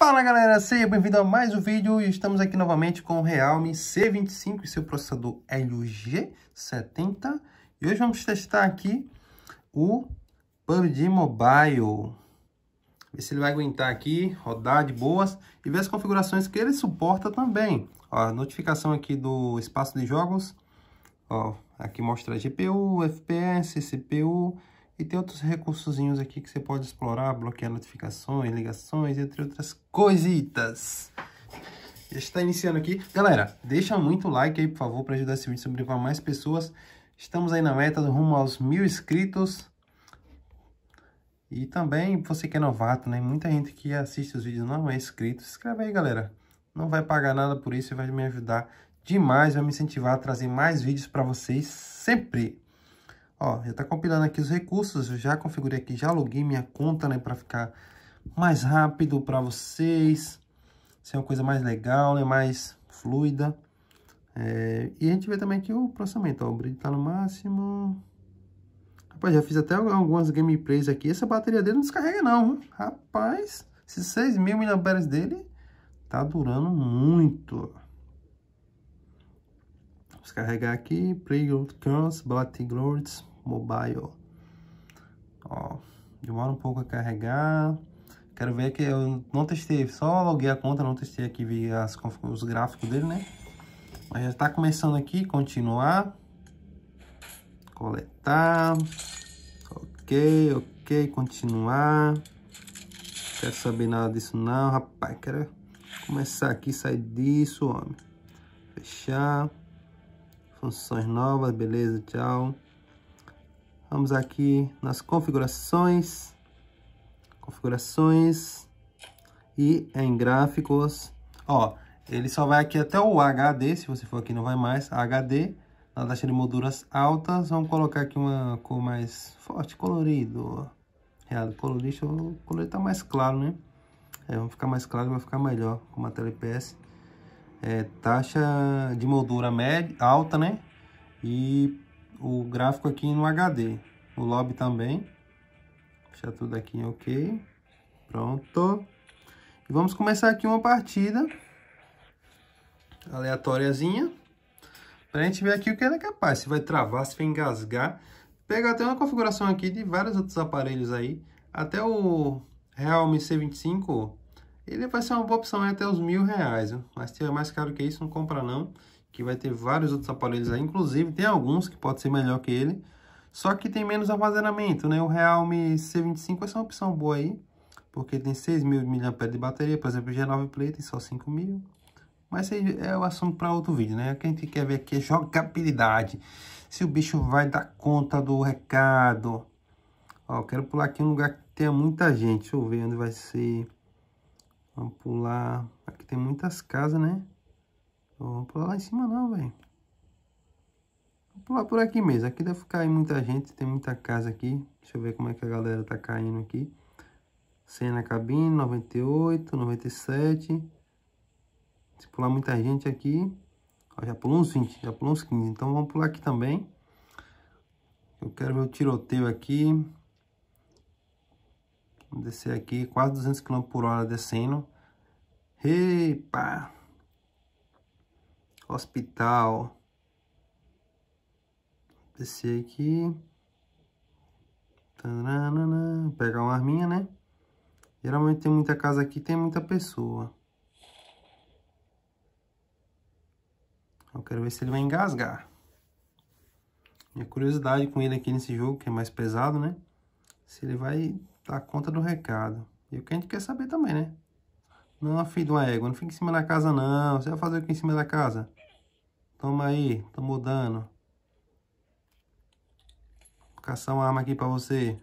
Fala galera, seja bem-vindo a mais um vídeo e estamos aqui novamente com o Realme C25 e seu processador Helio G70 e hoje vamos testar aqui o PUBG Mobile, ver se ele vai aguentar aqui, rodar de boas e ver as configurações que ele suporta também. Ó, a notificação aqui do espaço de jogos, ó, aqui mostra GPU, FPS, CPU. E tem outros recursozinhos aqui que você pode explorar, bloquear notificações, ligações, entre outras coisitas. Já está iniciando aqui. Galera, deixa muito like aí, por favor, para ajudar esse vídeo a sobreviver para mais pessoas. Estamos aí na meta do rumo aos 1000 inscritos. E também, você que é novato, né? Muita gente que assiste os vídeos não é inscrito. Se inscreve aí, galera. Não vai pagar nada por isso e vai me ajudar demais, vai me incentivar a trazer mais vídeos para vocês sempre. Ó, já tá compilando aqui os recursos, eu já configurei aqui, já loguei minha conta, né, para ficar mais rápido para vocês, ser uma coisa mais legal, né, mais fluida. E a gente vê também aqui o processamento, ó, o brilho tá no máximo. Rapaz, já fiz até algumas gameplays aqui, essa bateria dele não descarrega não, rapaz, esses 6.000 mAh dele tá durando muito. Vamos carregar aqui, Playground Curls, Battlegrounds Mobile. Ó, demora um pouco a carregar. Quero ver que eu não testei, só loguei a conta, não testei aqui, vi os gráficos dele, né? Mas já está começando aqui, continuar. Coletar. Ok, continuar. Não quero saber nada disso não, rapaz. Quero começar aqui, sair disso, homem. Fechar. Funções novas, beleza, tchau. Vamos aqui nas configurações. E em gráficos. Ó, ele só vai aqui até o HD, se você for aqui não vai mais. HD, na taxa de molduras altas. Vamos colocar aqui uma cor mais forte, colorido. Real, colorido, o colorido tá mais claro, né? Vamos ficar mais claro, vai ficar melhor com a tela IPS. Taxa de moldura média, alta, né? E o gráfico aqui no HD. O lobby também. Deixar tudo aqui em ok. Pronto. E vamos começar aqui uma partida aleatóriazinha. Pra gente ver aqui o que ele é capaz. Se vai travar, se vai engasgar. Pega até uma configuração aqui de vários outros aparelhos aí. Até o Realme C25. Ele vai ser uma boa opção até os R$1.000. Viu? Mas se tiver mais caro que isso, não compra não. Que vai ter vários outros aparelhos aí. Inclusive, tem alguns que pode ser melhor que ele. Só que tem menos armazenamento, né? O Realme C25 vai ser uma opção boa aí. Porque tem 6.000 mAh de bateria. Por exemplo, o G9 Play tem só 5.000. Mas esse é o assunto para outro vídeo, né? O que a gente quer ver aqui é jogabilidade. Se o bicho vai dar conta do recado. Ó, eu quero pular aqui em um lugar que tenha muita gente. Deixa eu ver onde vai ser. Vamos pular. Aqui tem muitas casas, né? Vamos pular lá em cima não, velho. Vou pular por aqui mesmo. Aqui deve ficar aí muita gente. Tem muita casa aqui. Deixa eu ver como é que a galera tá caindo aqui. 100 na cabine, 98, 97. Se pular muita gente aqui. Ó, já pulou uns 20, já pulou uns 15. Então vamos pular aqui também. Eu quero ver o tiroteio aqui. Vamos descer aqui. Quase 200 km por hora descendo. Epa! Hospital. Descer aqui. Taranana. Pegar uma arminha, né? Geralmente tem muita casa aqui, tem muita pessoa. Eu quero ver se ele vai engasgar. Minha curiosidade com ele aqui nesse jogo, que é mais pesado, né? Se ele vai dar conta do recado. E o que a gente quer saber também, né? Não, filho de uma égua, não fica em cima da casa não. Você vai fazer o que em cima da casa? Toma aí, tô mudando. Vou caçar uma arma aqui pra você.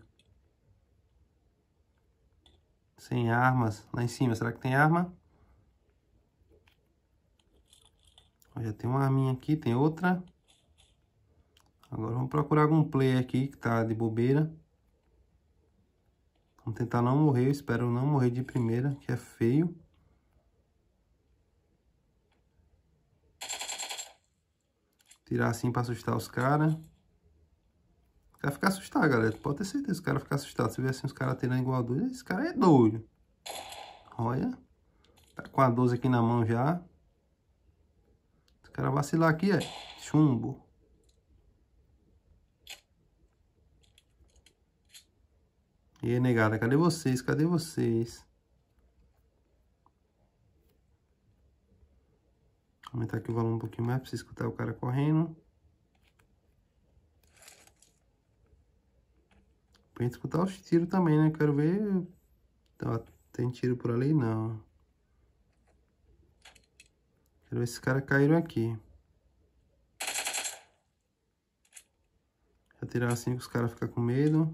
Sem armas. Lá em cima, será que tem arma? Já tem uma arminha aqui, tem outra. Agora vamos procurar algum player aqui que tá de bobeira. Vamos tentar não morrer, eu espero não morrer de primeira, que é feio. Tirar assim pra assustar os caras. Vai ficar assustado, galera. Pode ter certeza que os caras ficam assustados. Se vê assim os caras atirando igual doido, esse cara é doido. Olha. Tá com a 12 aqui na mão já. Se o cara vacilar aqui, é chumbo. E aí, negada, cadê vocês? Cadê vocês? Vou aumentar aqui o volume um pouquinho mais pra você escutar o cara correndo. Pra gente escutar os tiros também, né? Quero ver... Ó, tem tiro por ali? Não. Quero ver se esses caras caíram aqui. Atirar assim que os caras ficam com medo.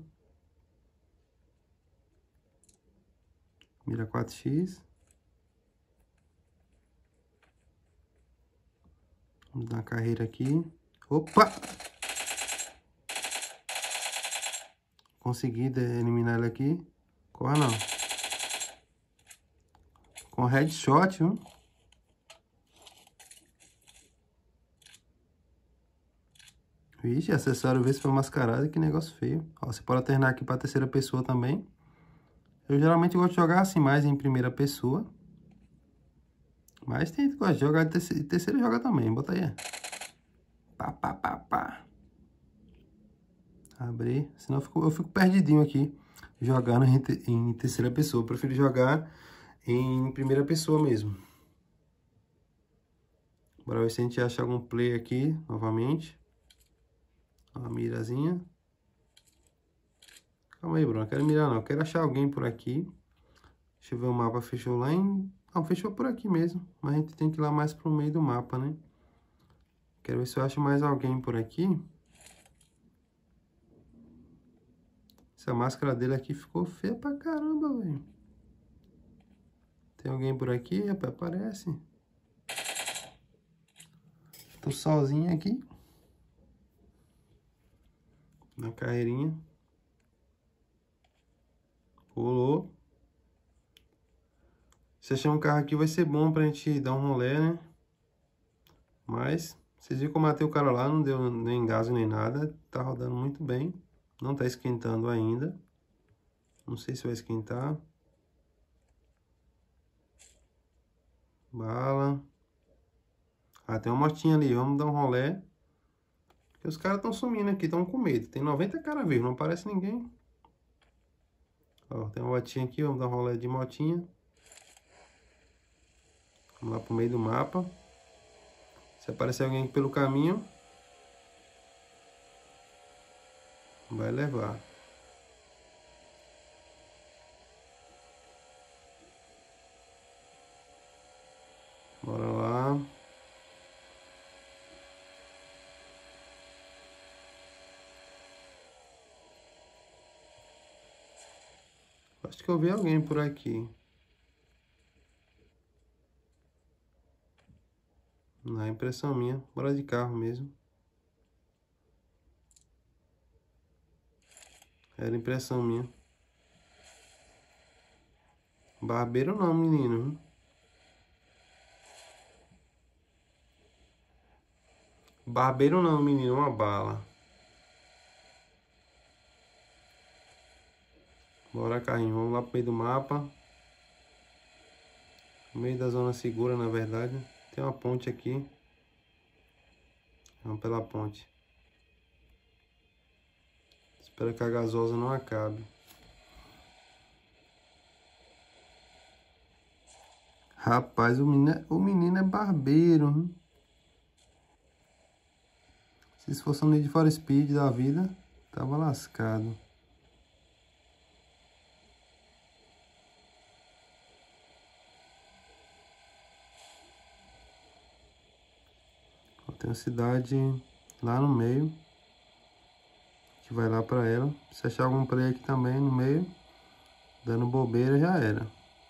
Mira 4x. Vamos dar uma carreira aqui. Opa! Consegui eliminar ele aqui. Corra não. Com headshot, viu? Vixe, acessório vê se foi mascarado. Que negócio feio. Ó, você pode alternar aqui para terceira pessoa também. Eu geralmente gosto de jogar assim mais em primeira pessoa. Mas tem gente que gosta de jogar de terceira joga também. Bota aí. Pá, pá, pá, pá. Abrir. Senão eu fico perdidinho aqui. Jogando em terceira pessoa. Eu prefiro jogar em primeira pessoa mesmo. Bora ver se a gente acha algum play aqui novamente. Ó, a mirazinha. Calma aí, Bruno. Não quero mirar não. Eu quero achar alguém por aqui. Deixa eu ver, o mapa fechou lá em... Não, fechou por aqui mesmo. Mas a gente tem que ir lá mais pro meio do mapa, né? Quero ver se eu acho mais alguém por aqui. Essa máscara dele aqui ficou feia pra caramba, velho. Tem alguém por aqui? Rapaz, aparece. Tô sozinho aqui. Na carreirinha. Pulou. Se achar um carro aqui vai ser bom pra gente dar um rolê, né? Mas, vocês viram que eu matei o cara lá, não deu nem engasgo nem nada. Tá rodando muito bem. Não tá esquentando ainda. Não sei se vai esquentar. Bala. Ah, tem uma motinha ali. Vamos dar um rolê. Porque os caras estão sumindo aqui, estão com medo. Tem 90 caras vivos, não aparece ninguém. Ó, tem uma motinha aqui, vamos dar um rolê de motinha. Vamos lá pro meio do mapa. Se aparecer alguém pelo caminho, vai levar. Bora lá. Acho que eu vi alguém por aqui. Não é impressão minha. Bora de carro mesmo. Era impressão minha. Barbeiro não, menino. Barbeiro não, menino. Uma bala. Bora, carrinho. Vamos lá pro meio do mapa. No meio da zona segura, na verdade. Tem uma ponte aqui. Vamos pela ponte. Espero que a gasosa não acabe. Rapaz, o menino é barbeiro. Hein? Se fosse um Need for Speed da vida, tava lascado. Tem uma cidade lá no meio. Que vai lá pra ela. Se achar algum play aqui também no meio, dando bobeira, já era.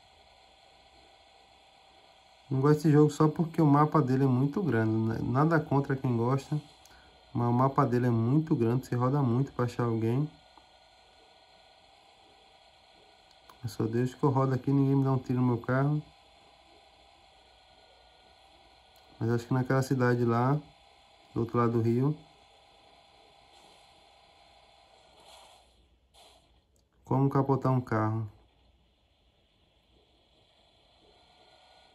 Não gosto desse jogo só porque o mapa dele é muito grande. Nada contra quem gosta. Mas o mapa dele é muito grande. Você roda muito pra achar alguém. Eu só deixo que eu rodo aqui, ninguém me dá um tiro no meu carro. Mas acho que naquela cidade lá, do outro lado do rio, como capotar um carro?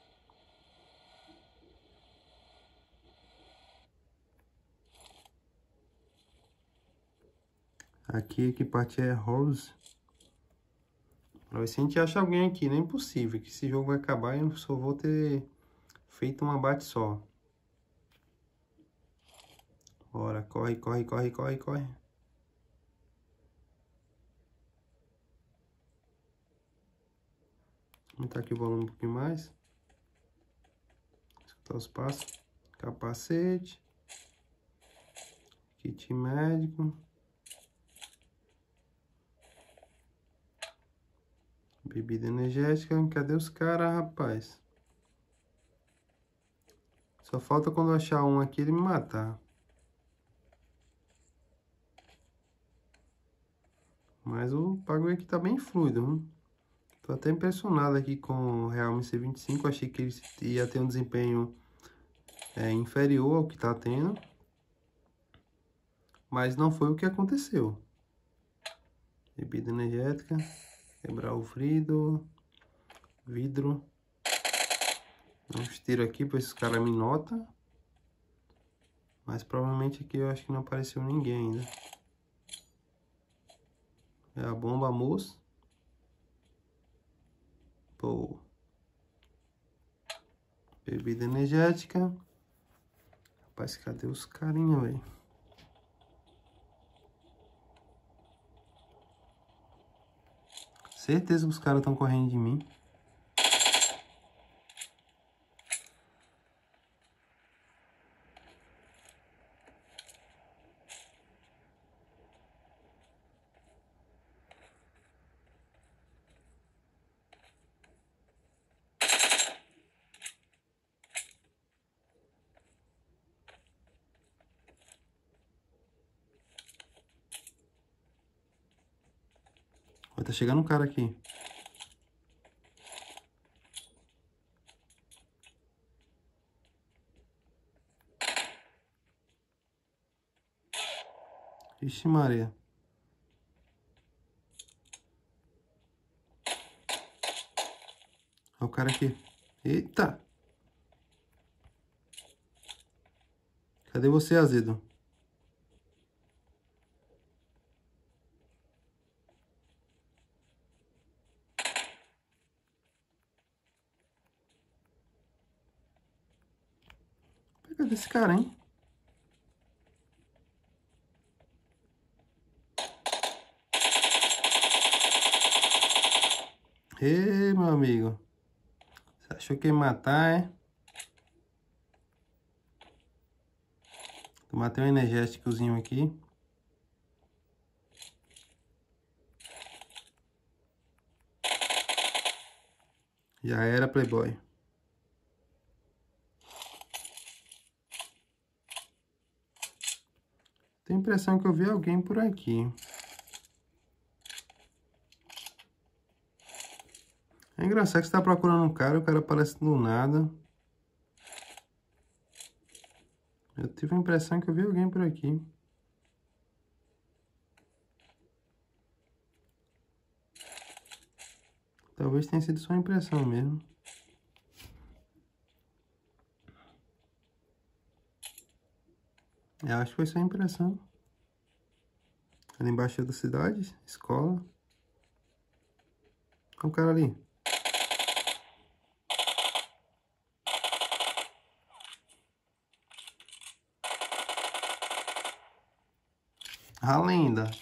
Aqui, que parte é Rose. Pra ver se a gente acha alguém aqui, não é impossível, que esse jogo vai acabar e eu só vou ter feito um abate só. Bora, corre, corre, corre, corre, corre. Aumentar aqui o volume um pouquinho mais. Escutar os passos. Capacete. Kit médico. Bebida energética. Cadê os caras, rapaz? Só falta quando eu achar um aqui ele me matar. Mas o bagulho aqui tá bem fluido, hein? Tô até impressionado aqui com o Realme C25. Achei que ele ia ter um desempenho inferior ao que tá tendo. Mas não foi o que aconteceu. Bebida energética. Quebrar o vidro. Dá uns tiros aqui para esses caras me notam. Mas provavelmente aqui eu acho que não apareceu ninguém ainda. É a bomba, moço. Pô. Bebida energética. Rapaz, cadê os carinha, velho? Certeza que os caras estão correndo de mim. Ó, tá chegando um cara aqui. Ixi, Maria. Olha o cara aqui. Eita! Cadê você, azedo? Cadê esse cara, hein? Ê, meu amigo. Você achou que ia matar, é? Eu matei um energéticozinho aqui. Já era, playboy. Tenho a impressão que eu vi alguém por aqui. É engraçado que você tá procurando um cara, o cara aparece do nada. Eu tive a impressão que eu vi alguém por aqui. Talvez tenha sido só impressão mesmo. Eu acho que foi só impressão. Ali embaixo da cidade, escola. Olha o cara ali. A lenda.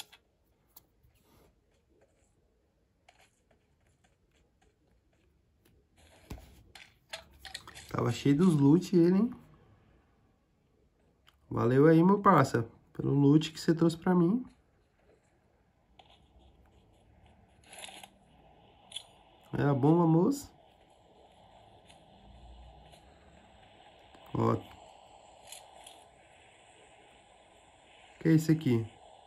Tava cheio dos loot ele, hein? Valeu aí, meu parça, pelo loot que você trouxe pra mim. É a bomba, moço. Ó. Que é isso aqui?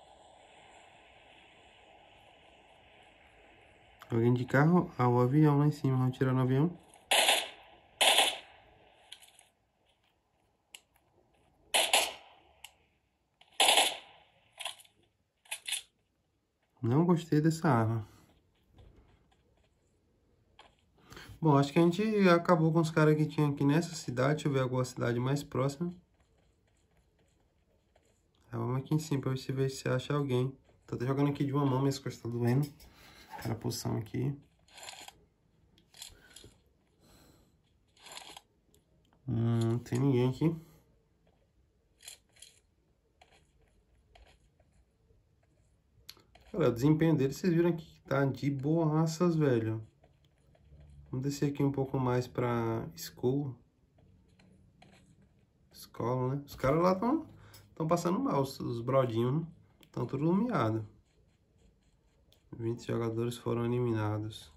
Alguém de carro? Ah, o avião lá em cima. Vamos tirar no avião. Não gostei dessa arma. Bom, acho que a gente acabou com os caras que tinha aqui nessa cidade. Deixa eu ver alguma cidade mais próxima. Vamos aqui em cima pra ver se acha alguém. Tô até jogando aqui de uma mão, minhas costas tá doendo. Aquela posição aqui. Não tem ninguém aqui. Cara, o desempenho dele, vocês viram aqui que tá de boaças, velho. Vamos descer aqui um pouco mais pra escola, né? Os caras lá estão passando mal, os brodinhos, estão tudo lumiado. 20 jogadores foram eliminados.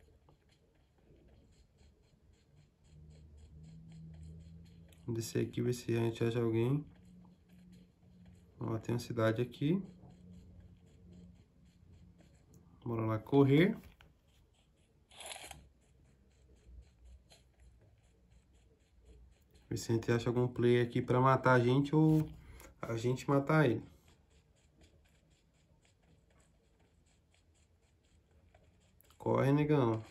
Vamos descer aqui, ver se a gente acha alguém. Ó, tem uma cidade aqui. Bora lá correr. Ver se a gente acha algum player aqui pra matar a gente ou a gente matar ele. Corre, negão.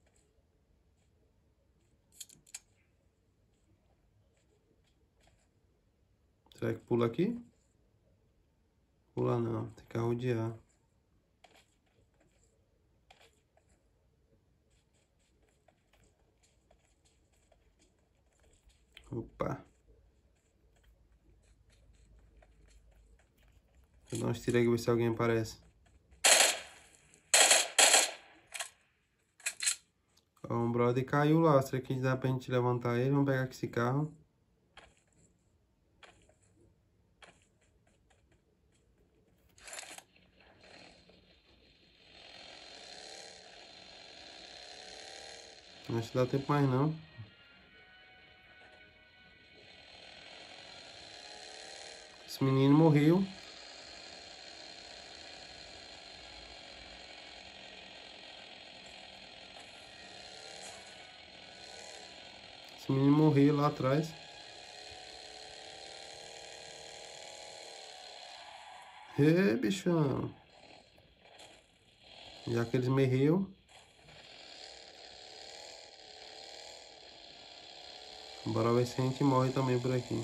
Será que pula aqui? Pula não, tem que arrodear. Opa. Vou dar uns tiros aqui, ver se alguém aparece. Ó, um brother caiu lá. Será que dá pra gente levantar ele? Vamos pegar aqui esse carro. Não acho que dá tempo mais não. Esse menino morreu. Esse menino morreu lá atrás. Ê, bichão. Já que eles morreram. Bora ver se a gente morre também por aqui.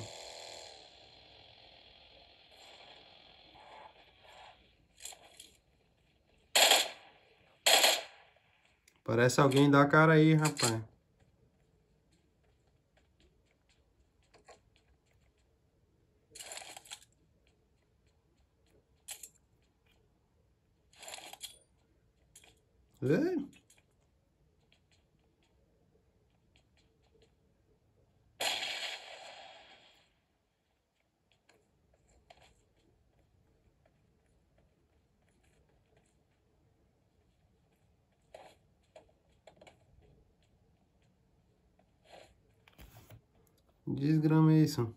Parece alguém, dá a cara aí, rapaz. Ei. Desgrama isso.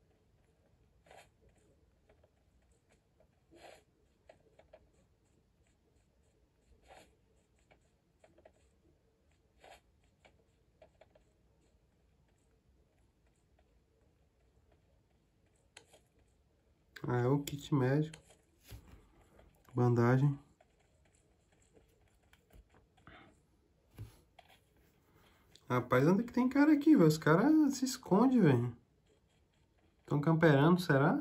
Ah, é o kit médico. Bandagem. Rapaz, onde é que tem cara aqui, velho? Os caras se escondem, velho. Estão camperando, será?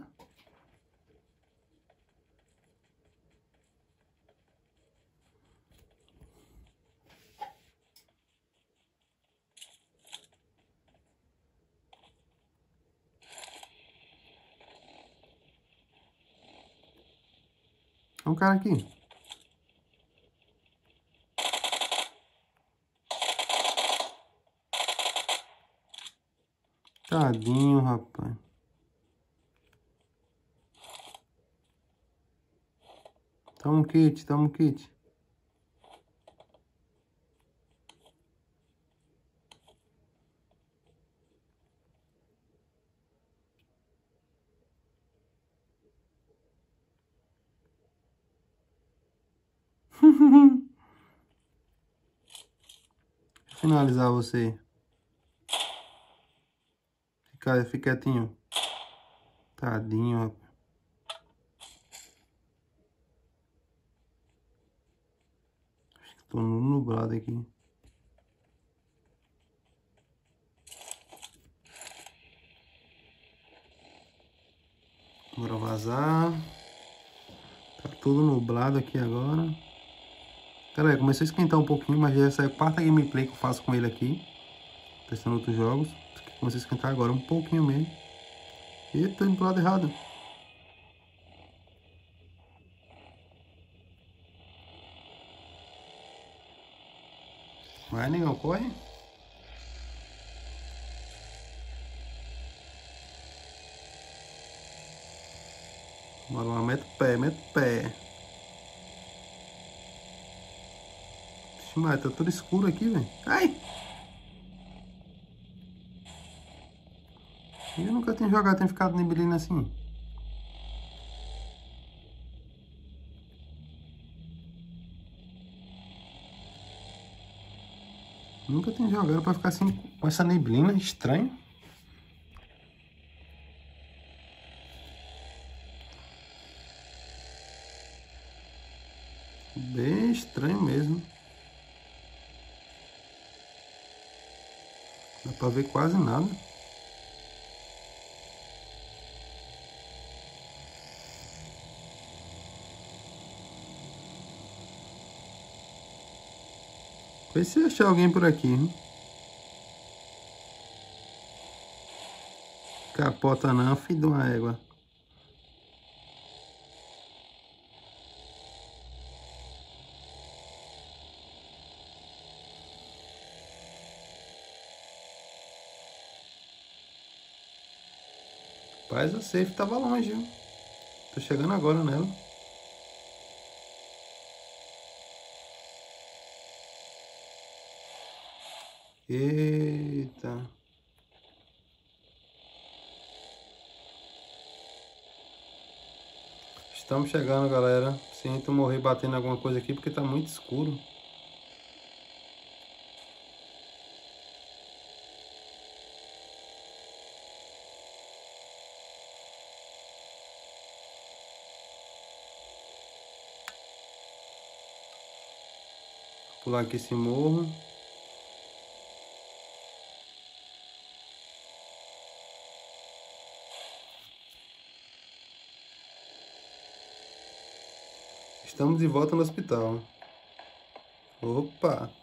Tem um cara aqui. Tadinho, rapaz. Toma um kit, toma um kit. Finalizar você. Fica quietinho. Tadinho, rapaz. Acho que tô nublado aqui. Bora vazar. tudo nublado aqui agora. Galera, começou a esquentar um pouquinho, mas já essa é a quarta gameplay que eu faço com ele aqui. Testando outros jogos. Começou a esquentar agora um pouquinho mesmo. E tô indo pro lado errado. Vai, negão, corre. Bora lá, mete o pé, mete o pé. Vixe, mas tá tudo escuro aqui, velho. Ai! Eu nunca tenho jogado, tenho ficado neblina assim. Nunca tenho jogado pra ficar assim com essa neblina, estranho. Bem estranho mesmo. Dá pra ver quase nada. Vê se achar alguém por aqui, hein? Capota não, filho de uma égua. Rapaz, a safe tava longe, viu? Tô chegando agora nela. Eita. Estamos chegando, galera. Sinto morrer batendo alguma coisa aqui porque tá muito escuro. Pular aqui esse morro. Estamos de volta no hospital. Opa!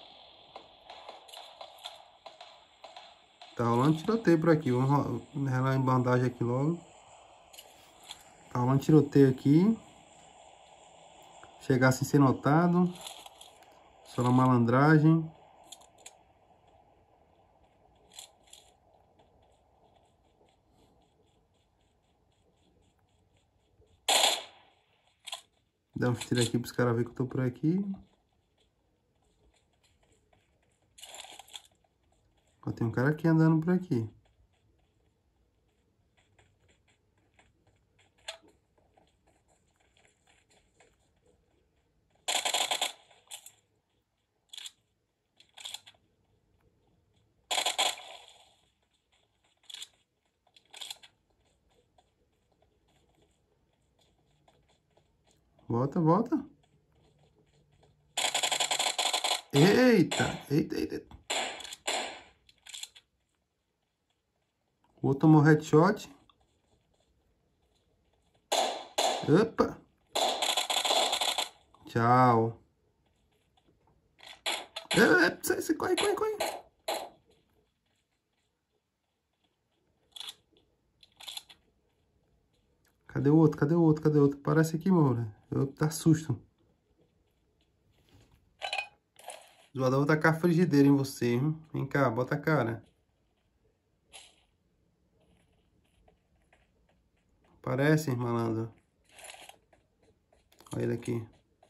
Tá rolando tiroteio por aqui. Vamos relar em bandagem aqui logo. Tá rolando tiroteio aqui. Chegar sem ser notado. Só na malandragem. Dá uns tiros aqui para os caras verem que eu tô por aqui. Ó, tem um cara aqui andando por aqui. Volta, volta. Eita, eita, eita. O outro tomou headshot. Opa. Tchau. Você corre, corre, corre. Cadê o outro? Cadê o outro? Cadê o outro? Parece aqui, mano. Tá susto. Zoador, vou tacar frigideira em você, hein? Vem cá, bota a cara. Parece, malandro. Olha ele aqui.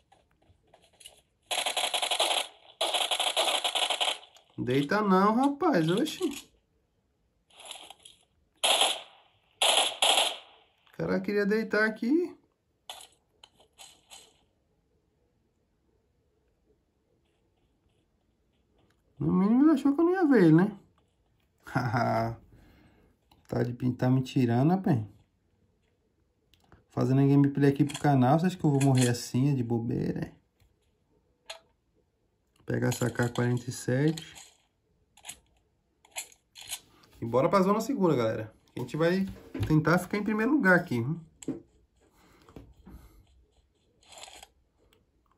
Deita não, rapaz. Oxi. O cara queria deitar aqui. No mínimo ele achou que eu não ia ver ele, né? Haha. Tá me tirando, rapaz. Fazendo a gameplay aqui pro canal. Você acha que eu vou morrer assim, de bobeira? Pegar essa AK-47. E bora pra zona segura, galera. A gente vai tentar ficar em primeiro lugar aqui.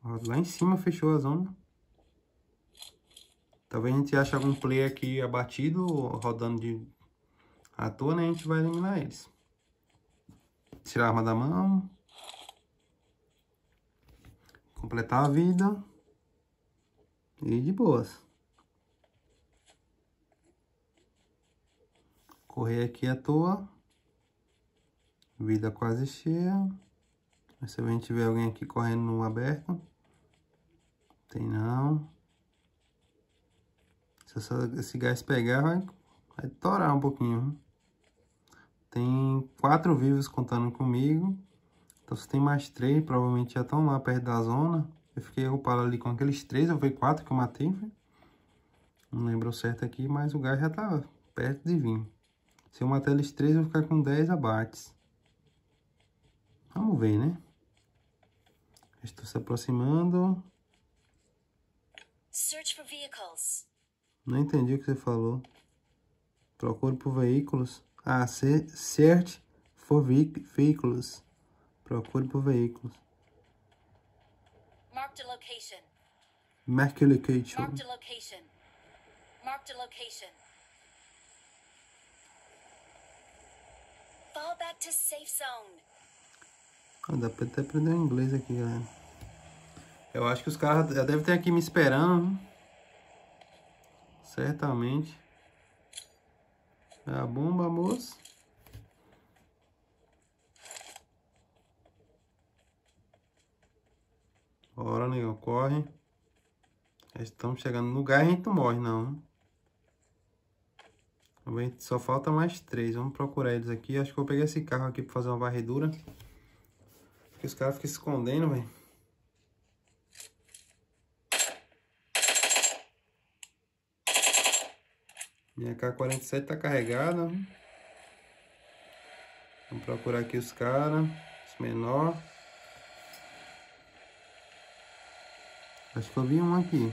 Lá em cima fechou a zona. Talvez a gente ache algum player aqui abatido, rodando de à toa, né? A gente vai eliminar eles. Tirar a arma da mão. Completar a vida. E de boas. Correr aqui à toa. Vida quase cheia. Se a gente tiver alguém aqui correndo no aberto. Tem não. Se esse gás pegar, vai torar um pouquinho. Tem 4 vivos contando comigo. Então se tem mais 3, provavelmente já estão lá perto da zona. Eu fiquei ocupado ali com aqueles 3, ou foi 4 que eu matei. Não lembro certo aqui, mas o gás já tá perto de vir. Se eu matar eles 3, eu vou ficar com 10 abates. Vamos ver, né? Estou se aproximando. Search for vehicles. Não entendi o que você falou. Procure por veículos. Ah, search for vehicles. Procure por veículos. Marked a location. Mark a location. Marked a location. Marked a location. Fall back to safe zone. Ah, dá pra até aprender o inglês aqui, galera. Eu acho que os caras já devem ter aqui me esperando. Certamente. É a bomba, moço. Bora, negão, corre. Estamos chegando no lugar e a gente não morre, não. Só falta mais 3. Vamos procurar eles aqui. Acho que eu vou pegar esse carro aqui pra fazer uma varredura. Porque os caras ficam se escondendo, velho. Minha K-47 tá carregada. Vamos procurar aqui os caras. Os menor. Acho que eu vi um aqui.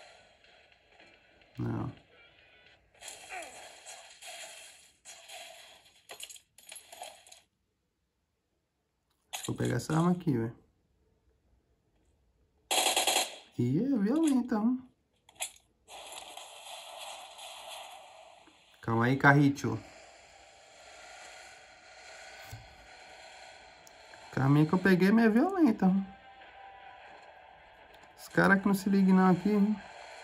Não. Acho que vou pegar essa arma aqui, velho. E é violenta, hein? Calma aí, Carricho. A caminha que eu peguei é meio violenta. Os caras que não se ligam não aqui, hein?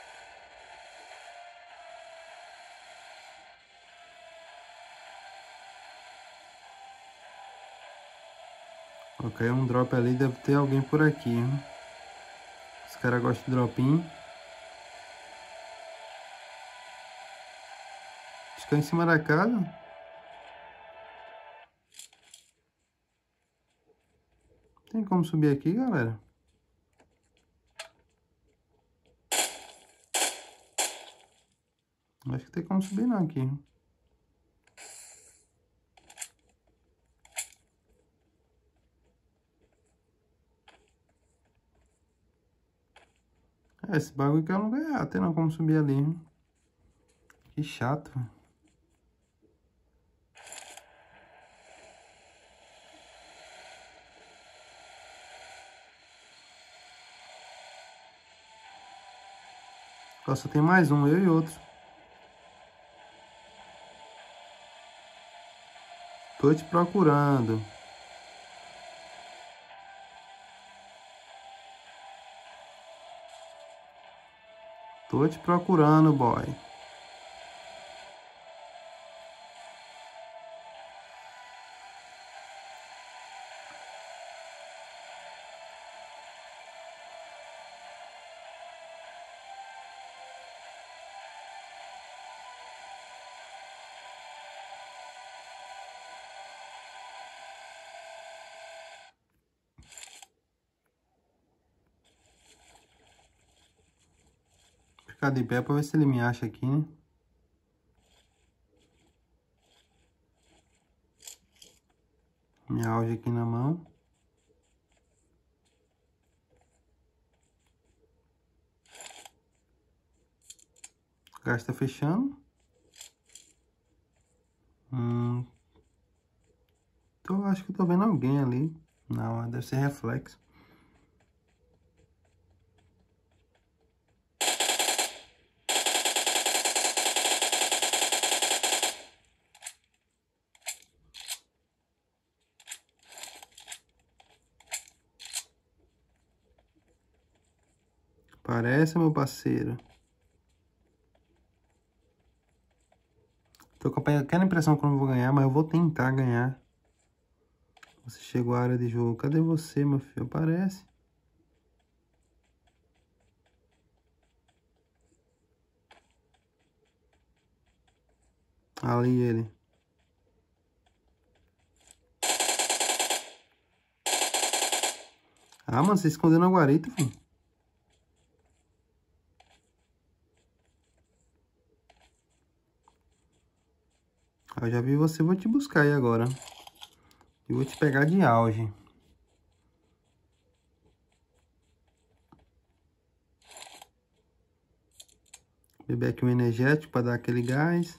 Ó, caiu um drop ali, deve ter alguém por aqui, hein? Os caras gostam de dropinho. Acho que é em cima da casa. Tem como subir aqui, galera? Acho que tem como subir não aqui. É, esse bagulho que eu não ganhar, tem não como subir ali, hein? Que chato. Só tem mais um, eu e outro. Tô te procurando. Tô te procurando, boy. Ficar de pé pra ver se ele me acha aqui, né? Minha auge aqui na mão. O gás tá fechando. Então, acho que eu tô vendo alguém ali. Não, deve ser reflexo. Parece, meu parceiro. Tô com aquela impressão que eu não vou ganhar, mas eu vou tentar ganhar. Você chegou à área de jogo. Cadê você, meu filho? Aparece. Ali ele. Ah, mano, você escondeu na guarita, filho. Eu já vi você, vou te buscar aí agora. E vou te pegar de auge. Beber aqui um energético para dar aquele gás.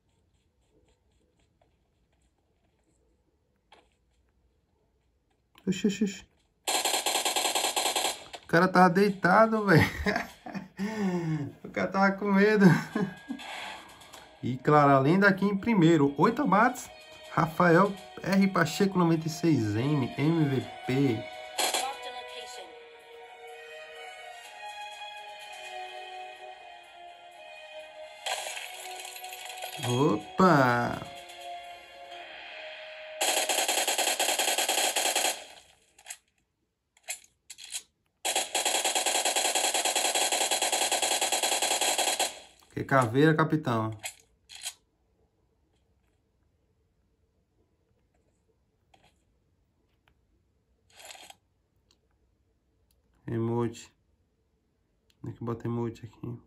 Oxi, oxi, oxi. O cara tava deitado, velho. O cara tava com medo. E claro, além daqui em primeiro, 8 abates. Rafael R. Pacheco 96M, MVP. Marked a location. Opa! Que caveira, capitão. Emote. Tem que botar emote aqui.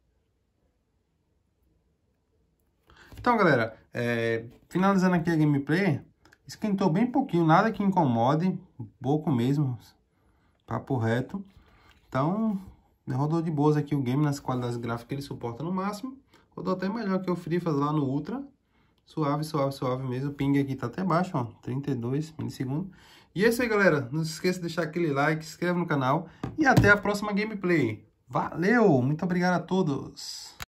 Então, galera, finalizando aqui a gameplay, esquentou bem pouquinho, nada que incomode, pouco mesmo, papo reto. Então, rodou de boas aqui o game, nas qualidades gráficas que ele suporta no máximo. Rodou até melhor que o Free Fire lá no Ultra. Suave, suave, suave mesmo. O ping aqui tá até baixo, ó, 32 milissegundos. E é isso aí, galera. Não se esqueça de deixar aquele like, se inscreva no canal e até a próxima gameplay. Valeu! Muito obrigado a todos!